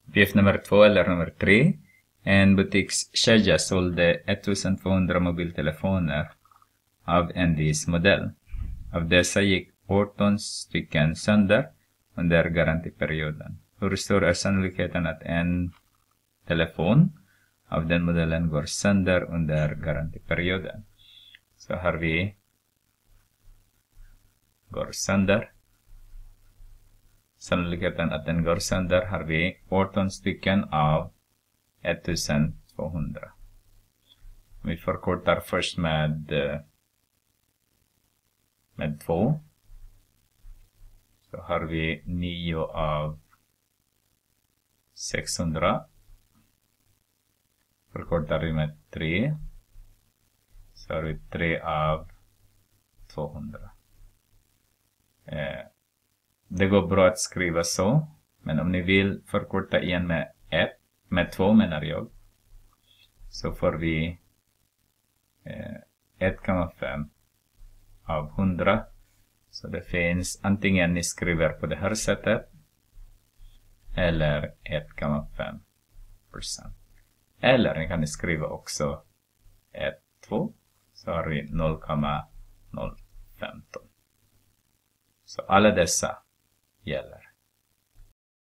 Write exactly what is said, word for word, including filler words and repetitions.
Uppgift nummer två eller nummer tre. En butikskedja sålde ettusentvåhundra mobiltelefoner av en viss modell. Av dessa gick arton stycken sönder under garantiperioden. Hur stor är sannolikheten att en telefon av den modellen går sönder under garantiperioden? Så har vi går sönder. Sannolikheten att den går sönder har vi arton stycken av ettusentvåhundra. Vi förkortar först med med två. Så har vi nio av sexhundra. Förkortar vi med tre. Så har vi tre av tvåhundra. Eh, det går bra att skriva så. Men om ni vill förkorta igen med ett. Med två menar jag. Så får vi eh, ett komma fem av hundra. Så det finns antingen ni skriver på det här sättet. Eller ett komma fem procent. Eller ni kan skriva också ett, två. Så har vi noll komma noll femton. Så alla dessa gäller.